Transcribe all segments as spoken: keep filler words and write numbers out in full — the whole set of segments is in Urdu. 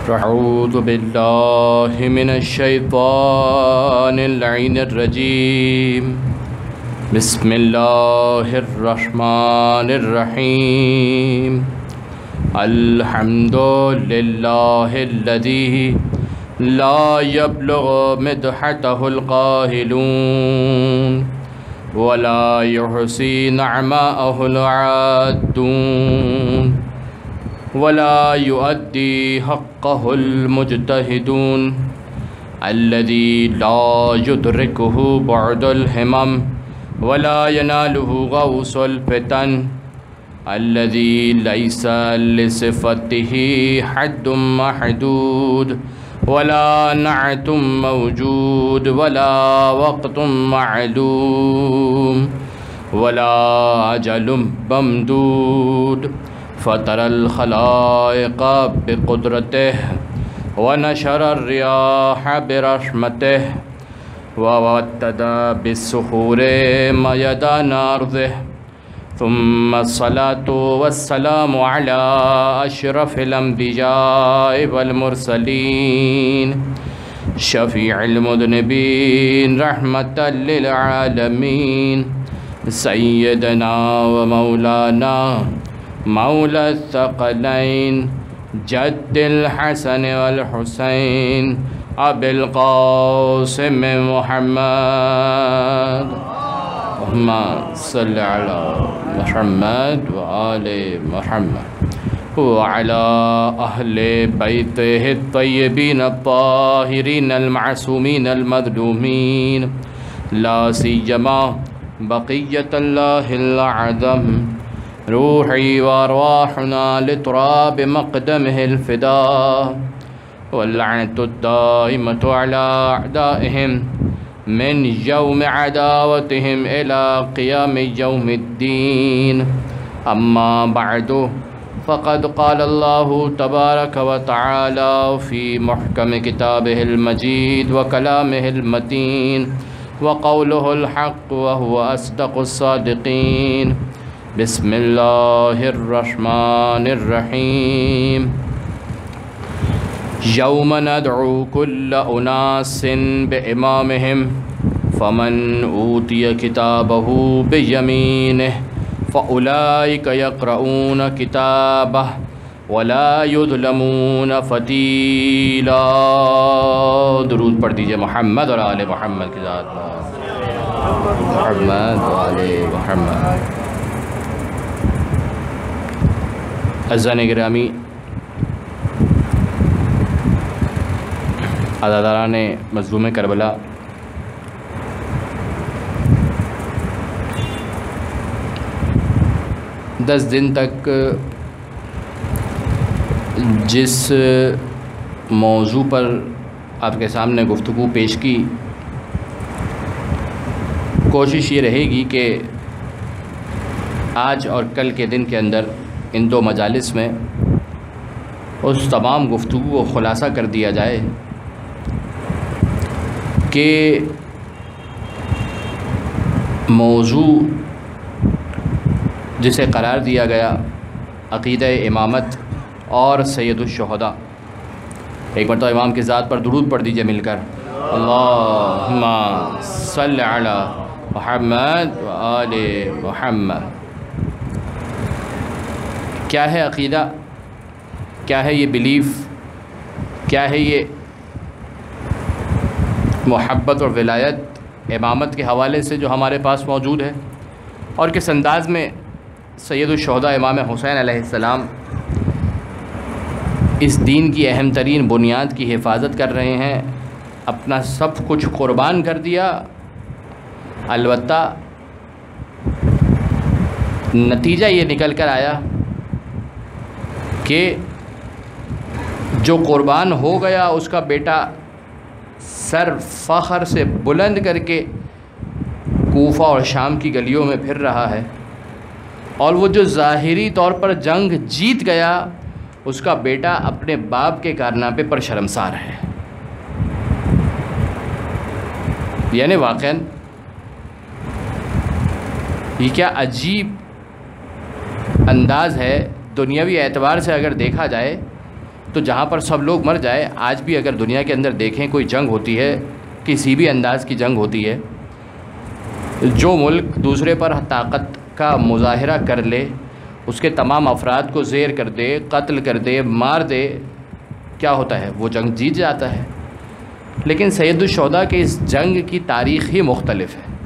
أعوذ بالله من الشيطان اللعين الرجيم. بسم الله الرحمن الرحيم. الحمد لله الذي لا يبلغ مدحته القاهلون ولا يحصي نعماءه العادون ولا يؤدي حقه المجتهدون الذي لا يدركه بعد الهمم ولا يناله غوص الفتن الذي ليس لصفته حد محدود ولا نعت موجود ولا وقت معلوم ولا أجل ممدود. فطر الخلائق بقدرته ونشر الرياح برحمته ووتد بالسحور ميدان أرضه. ثم الصلاة والسلام على أشرف الأنبياء والمرسلين شفيع المذنبين رحمة للعالمين سيدنا ومولانا مولى الثقلين جد الحسن والحسين أبي القاسم محمد. اللهم صل على محمد وآل محمد وعلى أهل بيته الطيبين الطاهرين المعصومين المظلومين لا سيما بقية الله الأعظم روحي وأرواحنا لتراب مقدمه الفداء واللعنة الدائمة على أعدائهم من يوم عداوتهم إلى قيام يوم الدين. أما بعد فقد قال الله تبارك وتعالى في محكم كتابه المجيد وكلامه المتين وقوله الحق وهو أصدق الصادقين. بسم الله الرحمن الرحيم. يوم ندعو كل أناس بإمامهم فمن أوتي كتابه بيمينه فأولئك يقرؤون كتابه ولا يظلمون فتيلا. درود پڑھ دیجئے محمد اور آل محمد کی ذات پر. محمد و آل محمد. عزیزان گرامی، عزاداران مظلوم کربلا، دس دن تک جس موضوع پر آپ کے سامنے گفتگو پیش کی، کوشش یہ رہے گی کہ آج اور کل کے دن کے اندر ان دو مجالس میں اس تمام گفتگو کو خلاصہ کر دیا جائے کہ موضوع جسے قرار دیا گیا عقیدہ امامت اور سید الشہداء. ایک مرتبہ امام کی ذات پر درود پڑھ دیجئے مل کر. اللہم صل علی محمد و آل محمد. کیا ہے عقیدہ؟ کیا ہے یہ بلیف؟ کیا ہے یہ محبت اور ولایت امامت کے حوالے سے جو ہمارے پاس موجود ہے، اور کس انداز میں سید الشہداء امام حسین علیہ السلام اس دین کی اہم ترین بنیاد کی حفاظت کر رہے ہیں، اپنا سب کچھ قربان کر دیا. البتہ نتیجہ یہ نکل کر آیا کہ جو قربان ہو گیا اس کا بیٹا سر فخر سے بلند کر کے کوفہ اور شام کی گلیوں میں پھر رہا ہے، اور وہ جو ظاہری طور پر جنگ جیت گیا اس کا بیٹا اپنے باپ کے کارنامے پر شرمسار ہے. یعنی واقعاً یہ کیا عجیب انداز ہے دنیاوی اعتبار سے اگر دیکھا جائے تو جہاں پر سب لوگ مر جائے، آج بھی اگر دنیا کے اندر دیکھیں کوئی جنگ ہوتی ہے، کسی بھی انداز کی جنگ ہوتی ہے، جو ملک دوسرے پر طاقت کا مظاہرہ کر لے، اس کے تمام افراد کو زیر کر دے، قتل کر دے، مار دے، کیا ہوتا ہے؟ وہ جنگ جیت جاتا ہے۔ لیکن سید الشہداء کے اس جنگ کی تاریخ ہی مختلف ہے۔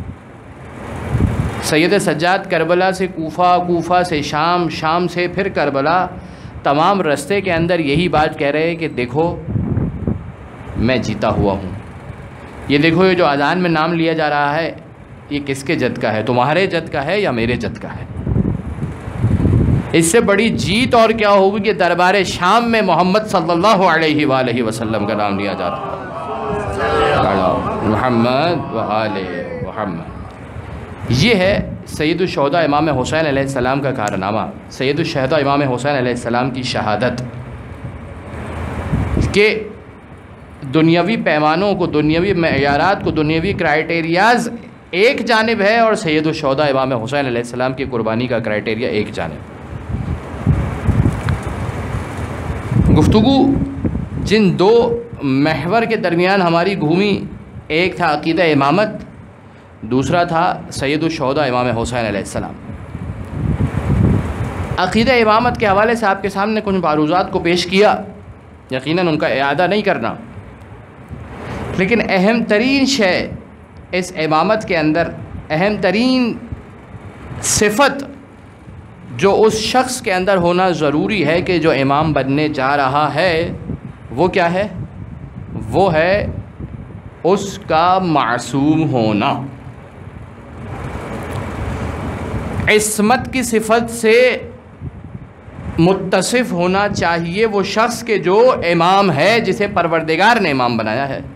سید سجاد کربلا سے کوفہ، کوفہ سے شام، شام سے پھر کربلا، تمام رستے کے اندر یہی بات کہہ رہے ہیں کہ دیکھو میں جیتا ہوا ہوں۔ یہ دیکھو یہ جو اذان میں نام لیا جا رہا ہے، یہ کس کے جد کا ہے؟ تمہارے جد کا ہے یا میرے جد کا ہے؟ اس سے بڑی جیت اور کیا ہوگی کہ دربار شام میں محمد صلی اللہ علیہ وآلہ وسلم کا نام لیا جا رہا ہے، محمد و آل محمد۔ یہ ہے سید الشہداء امام حسین علیہ السلام کا کارنامہ، سید الشہداء امام حسین علیہ السلام کی شہادت کہ دنیاوی پیمانوں کو، دنیاوی معیارات کو، دنیاوی کرائٹیریاز ایک جانب ہے، اور سید الشہداء امام حسین علیہ السلام کی قربانی کا کرائٹیریا ایک جانب۔ گفتگو جن دو محور کے درمیان ہماری گھومی، ایک تھا عقیدہ امامت، دوسرا تھا سید الشہداء امام حسین علیہ السلام۔ عقیدہ امامت کے حوالے سے آپ کے سامنے کچھ معروضات کو پیش کیا، یقیناً ان کا اعادہ نہیں کرنا، لیکن اہم ترین شے اس امامت کے اندر، اہم ترین صفت جو اس شخص کے اندر ہونا ضروری ہے کہ جو امام بننے جا رہا ہے، وہ کیا ہے؟ وہ ہے اس کا معصوم ہونا۔ عصمت کی صفت سے متصف ہونا چاہیے وہ شخص کے جو امام ہے، جسے پروردگار نے امام بنایا ہے۔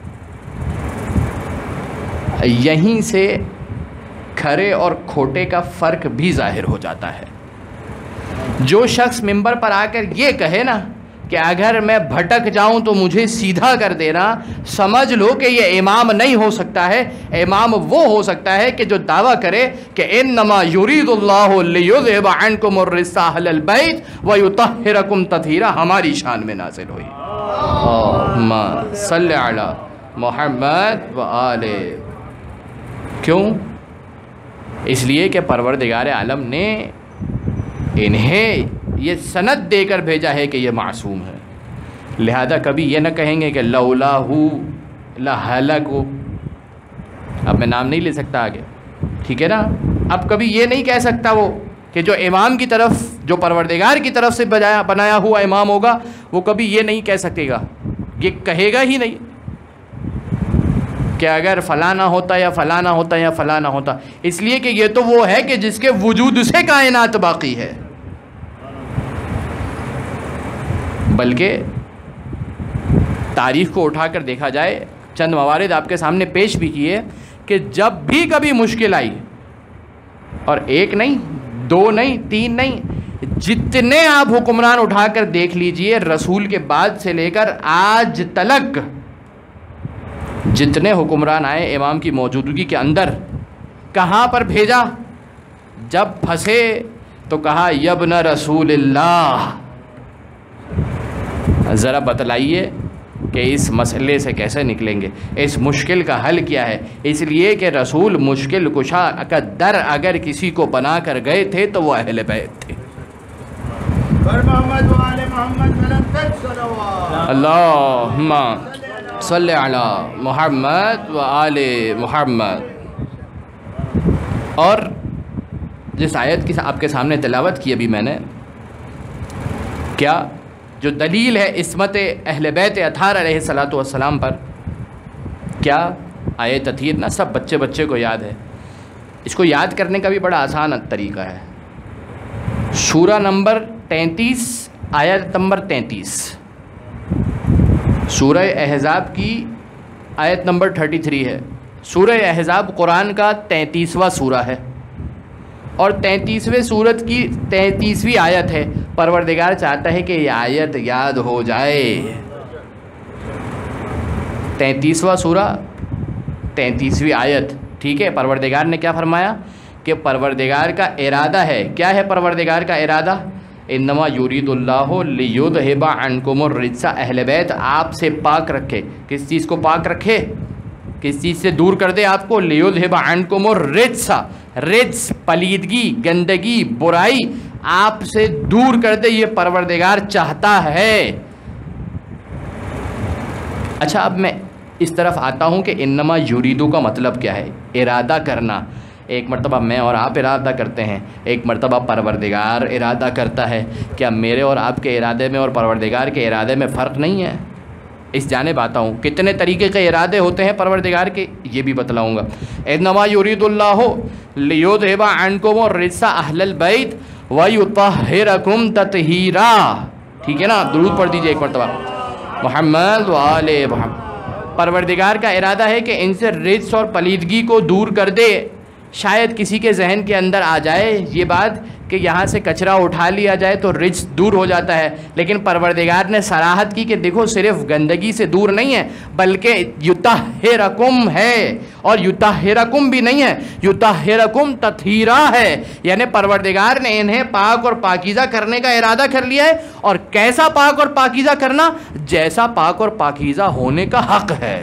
یہیں سے کھرے اور کھوٹے کا فرق بھی ظاہر ہو جاتا ہے۔ جو شخص منبر پر آ کر یہ کہے نا کہ اگر میں بھٹک جاؤں تو مجھے سیدھا کر دینا، سمجھ لو کہ یہ امام نہیں ہو سکتا ہے۔ امام وہ ہو سکتا ہے کہ جو دعویٰ کرے کہ انما یرید اللہ لیذھب عنکم الرجس اہل البیت ویطہرکم تطہیرا ہماری شان میں نازل ہوئی۔ اللہم صلی علی محمد و آل۔ کیوں؟ اس لیے کہ پروردگار عالم نے انہیں یہ سند دے کر بھیجا ہے کہ یہ معصوم ہے، لہذا کبھی یہ نہ کہیں گے کہ لولاہ لہلکوا۔ اب میں نام نہیں لے سکتا آگے، ٹھیک ہے نا؟ اب کبھی یہ نہیں کہہ سکتا وہ کہ جو امام کی طرف، جو پروردگار کی طرف سے بنایا ہوا امام ہوگا، وہ کبھی یہ نہیں کہہ سکے گا، یہ کہے گا ہی نہیں کہ اگر فلاں نہ ہوتا یا فلاں نہ ہوتا یا فلاں نہ ہوتا، اس لیے کہ یہ تو وہ ہے کہ جس کے وجود سے کائنات باقی ہے۔ بلکہ تاریخ کو اٹھا کر دیکھا جائے، چند موارد آپ کے سامنے پیش بھی کیے کہ جب بھی کبھی مشکل آئی، اور ایک نہیں، دو نہیں، تین نہیں، جتنے آپ حکمران اٹھا کر دیکھ لیجئے رسول کے بعد سے لے کر آج تلک، جتنے حکمران آئے امام کی موجودگی کے اندر، کہاں پر بھیجا؟ جب پھنسے تو کہا یبن رسول اللہ، ذرا بتلائیے کہ اس مسئلے سے کیسے نکلیں گے، اس مشکل کا حل کیا ہے؟ اس لیے کہ رسول مشکل کشا کا در اگر کسی کو بنا کر گئے تھے تو وہ اہل بیت تھے۔ اللہم صلی علی محمد و آل محمد۔ اور جس آیت کی آپ کے سامنے تلاوت کی ابھی میں نے، کیا جو دلیل ہے عصمت اہل بیت اطہار علیہ الصلوۃ والسلام پر، کیا آیت تطہیر نا سب بچے بچے کو یاد ہے، اس کو یاد کرنے کا بھی بڑا آسان طریقہ ہے۔ سورہ نمبر تینتیس، آیت نمبر تینتیس، سورہ احزاب کی آیت نمبر تھرٹی تھری ہے۔ سورہ احزاب قرآن کا تینتیسواں سورہ ہے، اور تینتیسویں سورت کی تینتیسویں آیت ہے۔ پروردگار چاہتا ہے کہ یہ آیت یاد ہو جائے۔ تینتیسواں سورہ، تینتیسویں آیت، ٹھیک ہے؟ پروردگار نے کیا فرمایا کہ پروردگار کا ارادہ ہے، کیا ہے پروردگار کا ارادہ؟ انما یرید اللہ لیذھب عنکم الرجس، اہل بیت آپ سے پاک رکھے. کس چیز کو پاک رکھے؟ کس چیز سے دور کر دے آپ کو؟ لیذھب عنکم الرجس، رجس پلیدگی، گندگی، برائی آپ سے دور کر دے، یہ پروردگار چاہتا ہے. اچھا اب میں اس طرف آتا ہوں کہ انما یریدو کا مطلب کیا ہے؟ ارادہ کرنا. ایک مرتبہ میں اور آپ ارادہ کرتے ہیں، ایک مرتبہ پروردگار ارادہ کرتا ہے. کیا میرے اور آپ کے ارادے میں اور پروردگار کے ارادے میں فرق نہیں ہے؟ اس جانب آتا ہوں. کتنے طریقے کے ارادے ہوتے ہیں پروردگار کے، یہ بھی بتلاؤں گا. انما یرید اللہ لیذھب عنکم الرجس اہل البیت ویطہرکم تطہیرا. ٹھیک ہے نا؟ درود پڑھ دیجئے ایک مرتبہ محمد و آل محمد. پروردگار کا ارادہ ہے کہ ان سے رجس اور پلیدگی کو دور کر دے. شاید کسی کے ذہن کے اندر آ جائے یہ بات کہ یہاں سے کچرا اٹھا لیا جائے تو رجس دور ہو جاتا ہے، لیکن پروردگار نے صراحت کی کہ دیکھو صرف گندگی سے دور نہیں ہے بلکہ یطہرکم ہے، اور یطہرکم بھی نہیں ہے، یطہرکم تطہیرا ہے. یعنی پروردگار نے انہیں پاک اور پاکیزہ کرنے کا ارادہ کر لیا ہے. اور کیسا پاک اور پاکیزہ کرنا؟ جیسا پاک اور پاکیزہ ہونے کا حق ہے.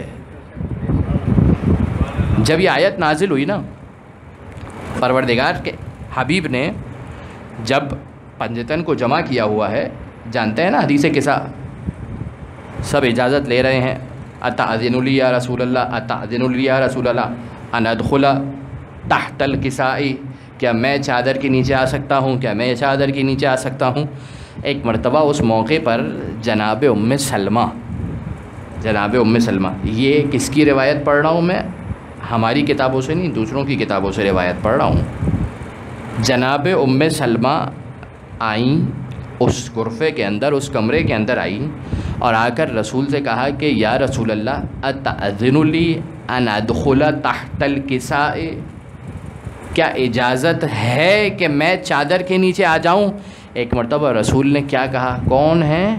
جب یہ آیت نازل ہوئی نا، پروردگار کے حبیب نے جب پنجتن کو جمع کیا ہوا ہے، جانتے ہیں نا حدیث قصہ، سب اجازت لے رہے ہیں. اتأذن لی یا رسول اللہ، اتأذن لی یا رسول اللہ ان ادخل تحت الکساء، کیا میں چادر کے نیچے آ سکتا ہوں؟ کیا میں چادر کے نیچے آ سکتا ہوں؟ ایک مرتبہ اس موقع پر جناب ام سلمہ، جناب ام سلمہ، یہ کس کی روایت پڑھ رہا ہوں میں؟ ہماری کتابوں سے نہیں، دوسروں کی کتابوں سے روایت پڑھ رہا ہوں. جناب ام سلمہ آئیں اس غرفے کے اندر، اس کمرے کے اندر آئیں اور آ کر رسول سے کہا کہ یا رسول اللہ اتأذن لی ان ادخل تحت الکساء، کیا اجازت ہے کہ میں چادر کے نیچے آ جاؤں؟ ایک مرتبہ رسول نے کیا کہا؟ کون ہیں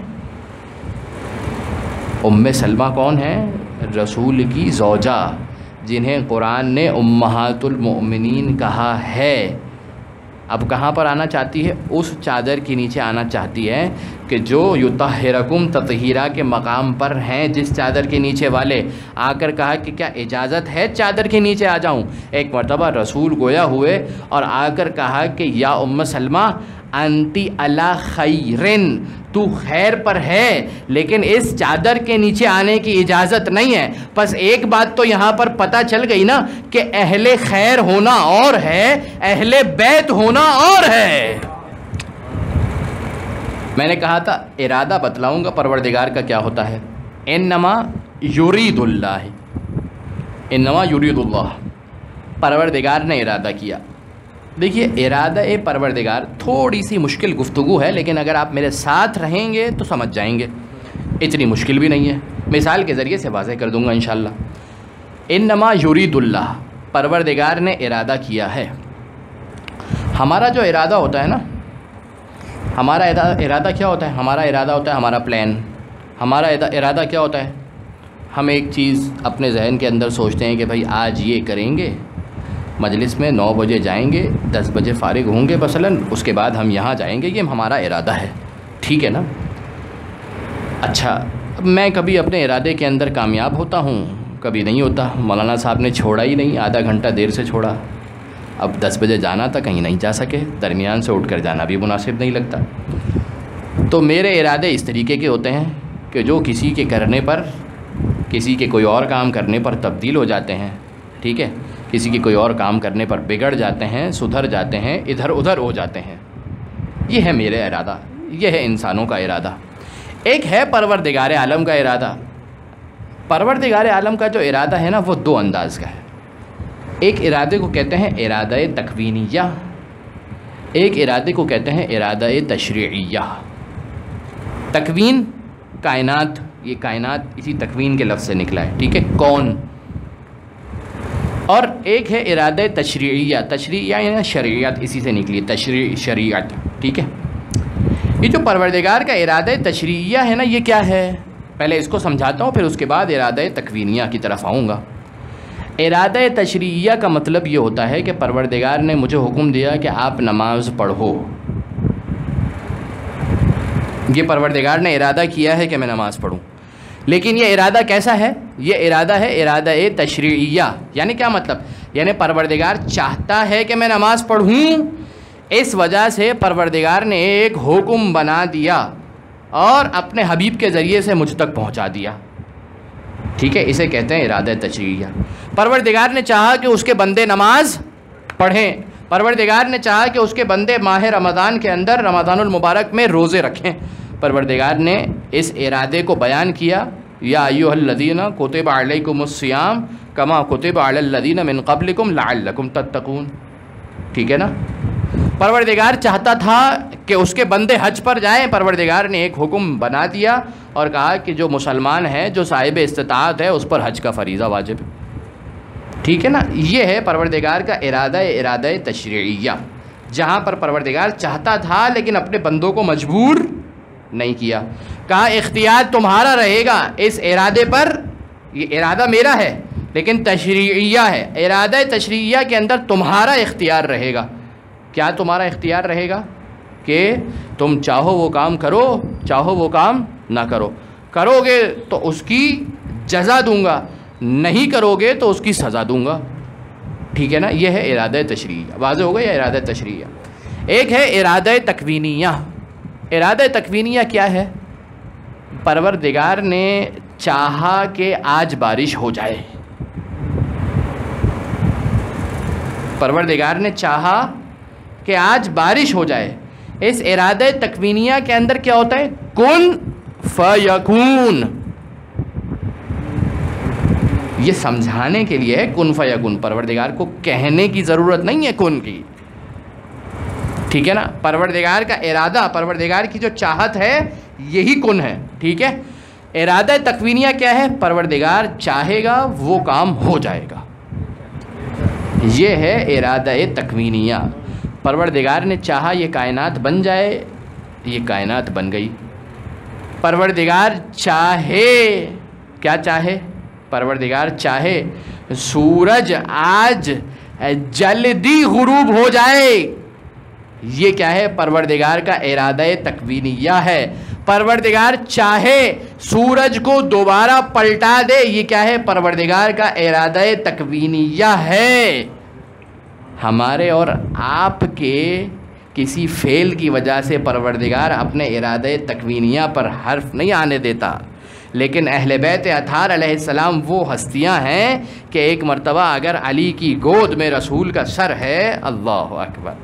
ام سلمہ؟ کون ہیں؟ رسول کی زوجہ، جنہیں قرآن نے امہات المؤمنین کہا ہے. اب کہاں پر آنا چاہتی ہے؟ اس چادر کے نیچے آنا چاہتی ہے کہ جو یطہرکم تطہیرا کے مقام پر ہیں، جس چادر کے نیچے والے. آ کر کہا کہ کیا اجازت ہے چادر کے نیچے آ جاؤں؟ ایک مرتبہ رسول گویا ہوئے اور آ کر کہا کہ یا ام سلمہ انتی علی خیرن، تو خیر پر ہے لیکن اس چادر کے نیچے آنے کی اجازت نہیں ہے. بس ایک بات تو یہاں پر پتہ چل گئی نا کہ اہل خیر ہونا اور ہے، اہل بیت ہونا اور ہے. میں نے کہا تھا ارادہ بتلاؤں گا پروردگار کا کیا ہوتا ہے. انما یرید اللہ، انما یرید اللہ، پروردگار نے ارادہ کیا. دیکھیے ارادہ پروردگار تھوڑی سی مشکل گفتگو ہے، لیکن اگر آپ میرے ساتھ رہیں گے تو سمجھ جائیں گے. اتنی مشکل بھی نہیں ہے، مثال کے ذریعے سے واضح کر دوں گا انشاءاللہ. انما یرید اللہ، پروردگار نے ارادہ کیا ہے. ہمارا جو ارادہ ہوتا ہے نا، ہمارا ارادہ کیا ہوتا ہے؟ ہمارا ارادہ ہوتا ہے ہمارا پلان. ہمارا ارادہ کیا ہوتا ہے؟ ہم ایک چیز اپنے ذہن کے اندر سوچتے ہیں کہ بھائی آج یہ کریں گے، مجلس میں نو بجے جائیں گے، دس بجے فارغ ہوں گے مثلاً، اس کے بعد ہم یہاں جائیں گے. یہ ہمارا ارادہ ہے، ٹھیک ہے نا؟ اچھا، میں کبھی اپنے ارادے کے اندر کامیاب ہوتا ہوں، کبھی نہیں ہوتا. مولانا صاحب نے چھوڑا ہی نہیں، آدھا گھنٹہ دیر سے چھوڑا. اب دس بجے جانا تھا، کہیں نہیں جا سکے، درمیان سے اٹھ کر جانا بھی مناسب نہیں لگتا. تو میرے ارادے اس طریقے کے ہوتے ہیں کہ جو کسی کے کرنے پر، کسی کے کوئی اور کام کرنے پر تبدیل ہو جاتے ہیں. ٹھیک ہے؟ کسی کی کوئی اور کام کرنے پر بگڑ جاتے ہیں، سدھر جاتے ہیں، ادھر ادھر ہو جاتے ہیں. یہ ہے میرے ارادہ، یہ ہے انسانوں کا ارادہ. ایک ہے پروردگار عالم کا ارادہ. پروردگار عالم کا جو ارادہ ہے نا، وہ دو انداز کا ہے. ایک ارادے کو کہتے ہیں ارادہ تکوینیہ، ایک ارادے کو کہتے ہیں ارادہ تشریعیہ. تکوین، کائنات، یہ کائنات اسی تکوین کے لفظ سے نکلا ہے، ٹھیک ہے، کون. اور ایک ہے ارادہ تشریعیہ، تشریعیہ یعنی شریعت، اسی سے نکلی تشریع، شریعت، ٹھیک ہے. یہ جو پروردگار کا ارادہ تشریعیہ ہے نا، یہ کیا ہے؟ پہلے اس کو سمجھاتا ہوں، پھر اس کے بعد ارادہ تکوینیہ کی طرف آؤں گا. ارادہ تشریعیہ کا مطلب یہ ہوتا ہے کہ پروردگار نے مجھے حکم دیا کہ آپ نماز پڑھو. یہ پروردگار نے ارادہ کیا ہے کہ میں نماز پڑھوں، لیکن یہ ارادہ کیسا ہے؟ یہ ارادہ ہے ارادہ تشریعیہ. یعنی کیا مطلب؟ یعنی پروردگار چاہتا ہے کہ میں نماز پڑھوں، اس وجہ سے پروردگار نے ایک حکم بنا دیا اور اپنے حبیب کے ذریعے سے مجھ تک پہنچا دیا. ٹھیک ہے، اسے کہتے ہیں ارادہ تشریعیہ. پروردگار نے چاہا کہ اس کے بندے نماز پڑھیں، پروردگار نے چاہا کہ اس کے بندے ماہ رمضان کے اندر رمضان المبارک میں روزے رکھیں. پروردگار نے اس ارادے کو بیان کیا، یا ایھا الذین کتب علیکم الصیام کما کتب علی الذین من قبلکم لعلکم تتقون. ٹھیک ہے نا؟ پروردگار چاہتا تھا کہ اس کے بندے حج پر جائیں، پروردگار نے ایک حکم بنا دیا اور کہا کہ جو مسلمان ہے، جو صاحب استطاعت ہے، اس پر حج کا فریضہ واجب ہے. ٹھیک ہے نا؟ یہ ہے پروردگار کا ارادہ ارادہ تشریعیہ، جہاں پر پروردگار چاہتا تھا لیکن اپنے بندوں کو مجبور نہیں کیا. کہا اختیار تمہارا رہے گا اس ارادے پر، یہ ارادہ میرا ہے لیکن تشریعیہ ہے. ارادہ تشریعیہ کے اندر تمہارا اختیار رہے گا. کیا تمہارا اختیار رہے گا؟ کہ تم چاہو وہ کام کرو، چاہو وہ کام نہ کرو. کرو گے تو اس کی جزا دوں گا، نہیں کرو گے تو اس کی سزا دوں گا. ٹھیک ہے نا؟ یہ ہے ارادہ تشریعیہ. واضح ہوگا یا ارادہ تشریعیہ؟ ایک ہے ارادہ تکوینیہ. ارادہ تکوینیہ کیا ہے؟ پروردگار نے چاہا کہ آج بارش ہو جائے. پروردگار نے چاہا کہ آج بارش ہو جائے. اس ارادہ تکوینیہ کے اندر کیا ہوتا ہے؟ کن فیکون. یہ سمجھانے کے لیے کن فیکون. پروردگار کو کہنے کی ضرورت نہیں ہے کن کی. ٹھیک ہے نا؟ پروردگار کا ارادہ، پروردگار کی جو چاہت ہے، یہی کن ہے. ٹھیک ہے؟ ارادہ تکوینیہ کیا ہے؟ پروردگار چاہے گا وہ کام ہو جائے گا. یہ ہے ارادہ تکوینیہ. پروردگار نے چاہا یہ کائنات بن جائے، یہ کائنات بن گئی. پروردگار چاہے، کیا چاہے؟ پروردگار چاہے سورج آج جلدی غروب ہو جائے. یہ کیا ہے؟ پروردگار کا ارادہ تکوینیہ ہے. پروردگار چاہے سورج کو دوبارہ پلٹا دے، یہ کیا ہے؟ پروردگار کا ارادہ تکوینیہ ہے. ہمارے اور آپ کے کسی فعل کی وجہ سے پروردگار اپنے ارادہ تکوینیہ پر حرف نہیں آنے دیتا. لیکن اہل بیت اطہار علیہ السلام وہ ہستیاں ہیں کہ ایک مرتبہ اگر علی کی گود میں رسول کا سر ہے، اللہ اکبر،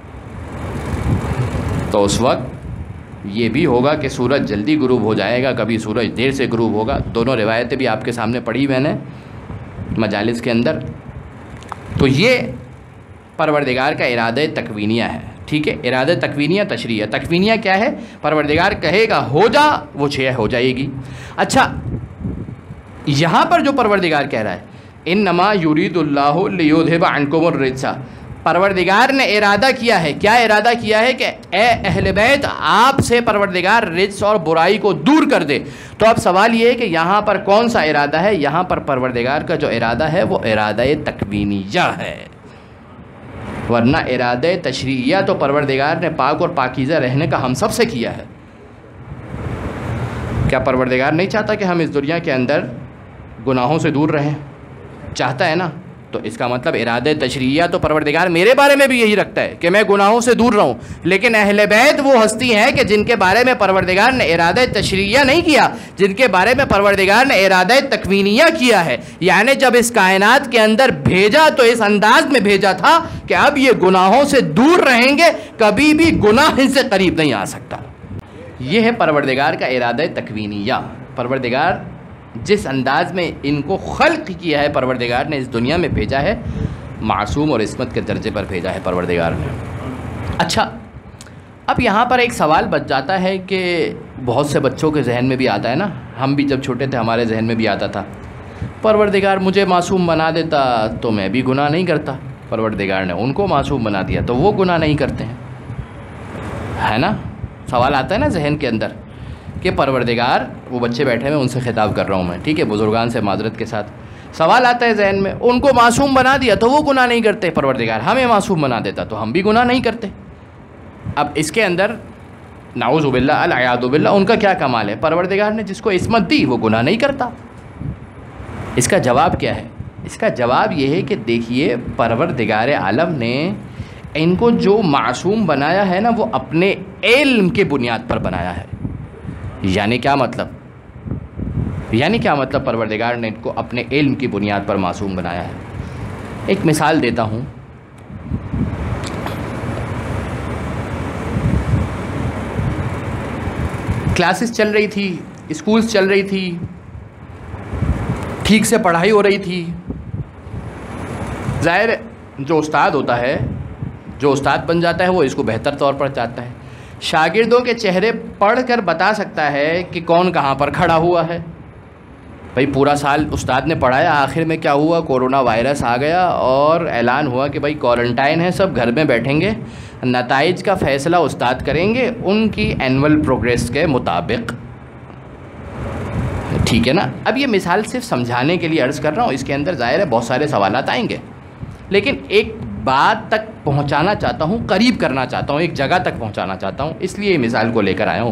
تو اس وقت یہ بھی ہوگا کہ سورج جلدی غروب ہو جائے گا، کبھی سورج دیر سے غروب ہوگا. دونوں روایتیں بھی آپ کے سامنے پڑھی میں نے مجالس کے اندر. تو یہ پروردگار کا ارادہ تکوینیہ ہے. ٹھیک ہے؟ ارادہ تکوینیہ تشریعیہ. تکوینیہ کیا ہے؟ پروردگار کہے گا ہو جا، وہ چھ ہو جائے گی. اچھا، یہاں پر جو پروردگار کہہ رہا ہے انما یرید اللہ لیذھب عنکم الرجس، پروردگار نے ارادہ کیا ہے. کیا ارادہ کیا ہے؟ کہ اے اہل بیت، آپ سے پروردگار رجس اور برائی کو دور کر دے. تو اب سوال یہ ہے کہ یہاں پر کون سا ارادہ ہے؟ یہاں پر پروردگار کا جو ارادہ ہے وہ ارادہ تکوینیہ ہے. ورنہ ارادہ تشریعیہ تو پروردگار نے پاک اور پاکیزہ رہنے کا ہم سب سے کیا ہے. کیا پروردگار نہیں چاہتا کہ ہم اس دنیا کے اندر گناہوں سے دور رہیں؟ چاہتا ہے نا. تو اس کا مطلب ارادہ تشریعیہ تو پروردگار میرے بارے میں بھی یہی رکھتا ہے کہ میں گناہوں سے دور رہوں. لیکن اہل بیت وہ ہستی ہیں کہ جن کے بارے میں پروردگار نے ارادہ تشریعیہ نہیں کیا، جن کے بارے میں پروردگار نے ارادہ تکوینیہ کیا ہے. یعنی جب اس کائنات کے اندر بھیجا تو اس انداز میں بھیجا تھا کہ اب یہ گناہوں سے دور رہیں گے، کبھی بھی گناہ ان سے قریب نہیں آ سکتا. یہ ہے پروردگار کا ارادہ تکوینیہ. پروردگار جس انداز میں ان کو خلق کیا ہے، پروردگار نے اس دنیا میں بھیجا ہے، معصوم اور عصمت کے درجے پر بھیجا ہے پروردگار نے. اچھا، اب یہاں پر ایک سوال بچ جاتا ہے کہ بہت سے بچوں کے ذہن میں بھی آتا ہے نا، ہم بھی جب چھوٹے تھے ہمارے ذہن میں بھی آتا تھا، پروردگار مجھے معصوم بنا دیتا تو میں بھی گناہ نہیں کرتا. پروردگار نے ان کو معصوم بنا دیا تو وہ گناہ نہیں کرتے ہیں. ہے نا؟ سوال آتا ہے نا ذہن کے اندر کہ پروردگار، وہ بچے بیٹھے ہیں ان سے خطاب کر رہا ہوں میں، ٹھیک ہے، بزرگان سے معذرت کے ساتھ، سوال آتا ہے ذہن میں، ان کو معصوم بنا دیا تو وہ گناہ نہیں کرتے، پروردگار ہمیں معصوم بنا دیتا تو ہم بھی گناہ نہیں کرتے. اب اس کے اندر نعوذ باللہ العیاذ باللہ ان کا کیا کمال ہے؟ پروردگار نے جس کو عصمت دی وہ گناہ نہیں کرتا۔ اس کا جواب کیا ہے؟ اس کا جواب یہ ہے کہ دیکھیے پروردگار عالم نے ان کو جو معصوم بنایا ہے نا وہ اپنے علم کے بنیاد پر بنایا ہے۔ یعنی کیا مطلب؟ یعنی کیا مطلب پروردگار نے ان کو اپنے علم کی بنیاد پر معصوم بنایا ہے؟ ایک مثال دیتا ہوں۔ کلاسز چل رہی تھی، اسکولز چل رہی تھی، ٹھیک سے پڑھائی ہو رہی تھی۔ ظاہر جو استاد ہوتا ہے، جو استاد بن جاتا ہے وہ اس کو بہتر طور پر جانتا ہے، شاگردوں کے چہرے پڑھ کر بتا سکتا ہے کہ کون کہاں پر کھڑا ہوا ہے۔ بھئی پورا سال استاد نے پڑھایا، آخر میں کیا ہوا؟ کورونا وائرس آ گیا اور اعلان ہوا کہ بھئی کوارنٹائن ہے، سب گھر میں بیٹھیں گے، نتائج کا فیصلہ استاد کریں گے ان کی اینول پروگریس کے مطابق۔ ٹھیک ہے نا؟ اب یہ مثال صرف سمجھانے کے لیے عرض کر رہا ہوں، اس کے اندر ظاہر ہے بہت سارے سوالات آئیں گے، لیکن ایک بات تک پہنچانا چاہتا ہوں، قریب کرنا چاہتا ہوں، ایک جگہ تک پہنچانا چاہتا ہوں، اس لیے یہ مثال کو لے کر آیا ہوں۔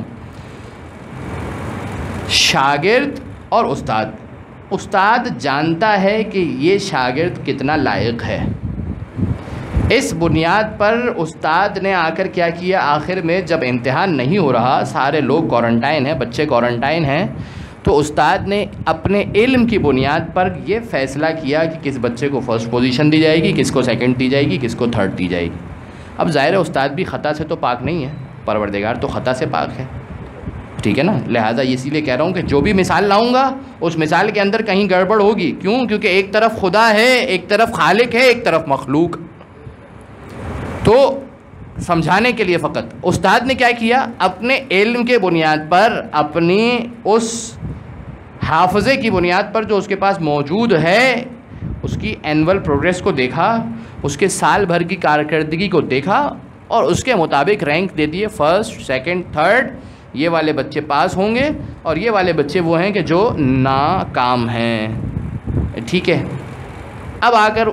شاگرد اور استاد، استاد جانتا ہے کہ یہ شاگرد کتنا لائق ہے، اس بنیاد پر استاد نے آ کر کیا کیا؟ آخر میں جب امتحان نہیں ہو رہا، سارے لوگ کوارنٹائن ہیں، بچے کوارنٹائن ہیں، تو استاد نے اپنے علم کی بنیاد پر یہ فیصلہ کیا کہ کس بچے کو فرسٹ پوزیشن دی جائے گی، کس کو سیکنڈ دی جائے گی، کس کو تھرڈ دی جائے گی۔ اب ظاہر ہے استاد بھی خطا سے تو پاک نہیں ہے، پروردگار تو خطا سے پاک ہے، ٹھیک ہے نا؟ لہٰذا اسی لیے کہہ رہا ہوں کہ جو بھی مثال لاؤں گا اس مثال کے اندر کہیں گڑبڑ ہوگی۔ کیوں؟ کیونکہ ایک طرف خدا ہے، ایک طرف خالق ہے، ایک طرف مخلوق۔ تو سمجھانے کے لیے فقط استاد نے کیا کیا؟ اپنے علم کے بنیاد پر، اپنی اس حافظے کی بنیاد پر جو اس کے پاس موجود ہے، اس کی اینول پروگریس کو دیکھا، اس کے سال بھر کی کارکردگی کو دیکھا اور اس کے مطابق رینک دے دیے، فرسٹ، سیکنڈ، تھرڈ، یہ والے بچے پاس ہوں گے اور یہ والے بچے وہ ہیں کہ جو ناکام ہیں۔ ٹھیک ہے؟ اب آ کر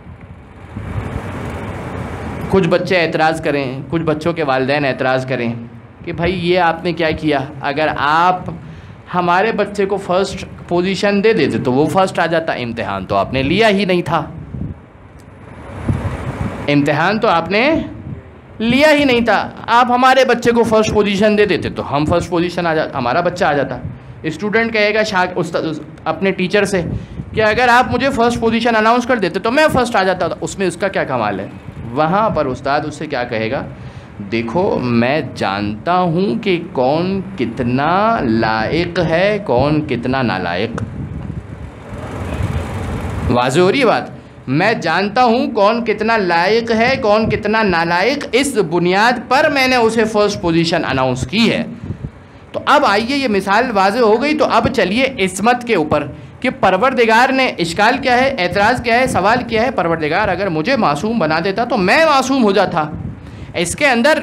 کچھ بچے اعتراض کریں، کچھ بچوں کے والدین اعتراض کریں کہ بھائی یہ آپ نے کیا کیا؟ اگر آپ ہمارے بچے کو فرسٹ پوزیشن دے دیتے تو وہ فرسٹ آ جاتا، امتحان تو آپ نے لیا ہی نہیں تھا، امتحان تو آپ نے لیا ہی نہیں تھا، آپ ہمارے بچے کو فرسٹ پوزیشن دے دیتے تو ہم فرسٹ پوزیشن آ جاتا، ہمارا بچہ آ جاتا۔ اسٹوڈنٹ کہے گا شاگ استاد اپنے ٹیچر سے کہ اگر آپ مجھے فرسٹ پوزیشن اناؤنس کر دیتے تو میں فرسٹ آ جاتا، اس میں اس کا کیا کمال ہے؟ وہاں پر استاد اس سے کیا کہے گا؟ دیکھو میں جانتا ہوں کہ کون کتنا لائق ہے، کون کتنا نالائق۔ واضح ہو رہی ہے بات؟ میں جانتا ہوں کون کتنا لائق ہے، کون کتنا نالائق، اس بنیاد پر میں نے اسے فرسٹ پوزیشن اناؤنس کی ہے۔ تو اب آئیے یہ مثال واضح ہو گئی، تو اب چلیے عصمت کے اوپر کہ پروردگار نے، اشکال کیا ہے، اعتراض کیا ہے، سوال کیا ہے؟ پروردگار اگر مجھے معصوم بنا دیتا تو میں معصوم ہو جاتا، اس کے اندر